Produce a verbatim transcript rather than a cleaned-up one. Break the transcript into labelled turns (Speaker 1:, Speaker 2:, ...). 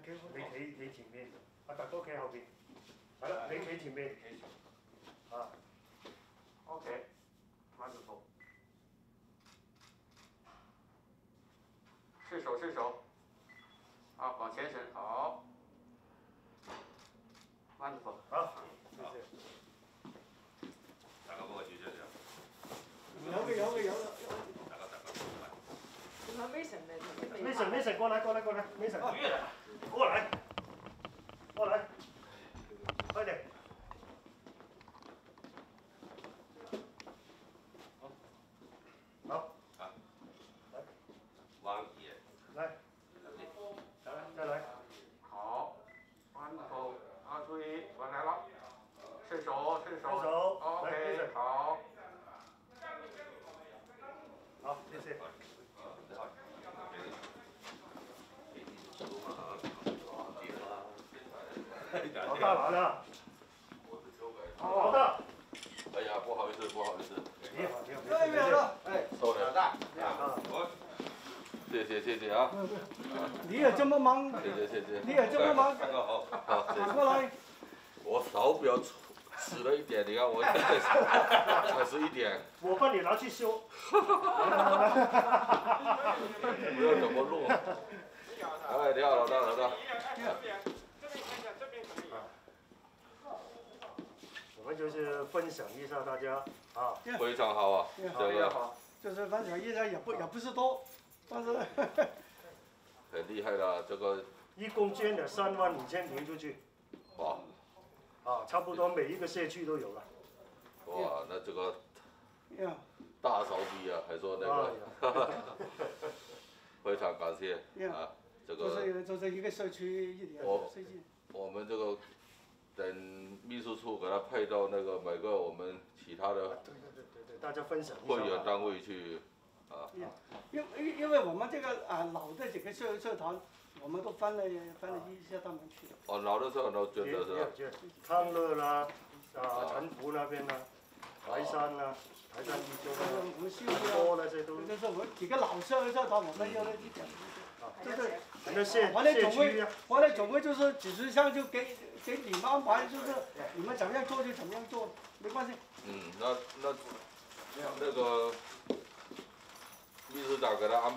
Speaker 1: 你企你前面，阿達哥企後邊。係啦，你企前面。啊。OK， 慢着走。是手是手。好，往前伸，好。慢着走。好，謝謝。
Speaker 2: 大家幫我舉出嚟。
Speaker 1: 有嘅有嘅有嘅。
Speaker 2: 大家大家。
Speaker 3: 咁啊 Mason 咧
Speaker 1: ，Mason Mason 過來過來過來 ，Mason。過來。過來。快點。好。
Speaker 2: 好。來。往野。
Speaker 1: 來。再來再來。好。彎頭啊，注意，我來了。伸手伸手。伸手。OK， 好。好，謝謝。老大來了。老大。
Speaker 2: 哎呀，不好意思，不好意思。
Speaker 1: 你好，你好。
Speaker 4: 这边了，哎，
Speaker 2: 收了。
Speaker 4: 老大。
Speaker 2: 我。谢谢谢谢啊。
Speaker 4: 你也这么忙？
Speaker 2: 谢谢谢谢。
Speaker 4: 你也这么忙？
Speaker 2: 大哥好。好，
Speaker 4: 赶过来。
Speaker 2: 我手表迟了一点，你看我才十一点。
Speaker 1: 我帮你拿去修。
Speaker 2: 不要怎么录。哎，你好，老大，老大。
Speaker 1: 我们就是分享一下大家啊。
Speaker 2: 非常好啊，这个
Speaker 1: 好。
Speaker 4: 就是分享一下，也不也不是多，但是。
Speaker 2: 很厉害的这个。
Speaker 1: 一共捐了三万五千瓶出去。
Speaker 2: 哇。
Speaker 1: 啊，差不多每一个社区都有了。
Speaker 2: 哇，那这个大手笔啊，还说那个，非常感谢啊，这个。
Speaker 4: 就是就是一个社区一点
Speaker 2: 我
Speaker 4: 设计。
Speaker 2: 我们这个等秘书处给他配到那个每个我们其他的。
Speaker 1: 对对对对对，大家分享一下。
Speaker 2: 会员单位去啊。
Speaker 4: 因因因为我们这个啊老的几个社社团。我们都翻了翻了一下他们去。
Speaker 2: 哦，老的社团都捐的是吧？
Speaker 1: 康乐啦，啊陈福那边啦，台山啦，台山一中啦，很多那些都。
Speaker 4: 就是我们几个老社社团，我们要了一点。
Speaker 1: 就是很多社
Speaker 4: 完了总
Speaker 1: 社
Speaker 4: 会，完了总会就是几十项就给给你们安排，就是你们怎么样做就怎么样做，没关系。
Speaker 2: 嗯，那那那个秘书长给他安。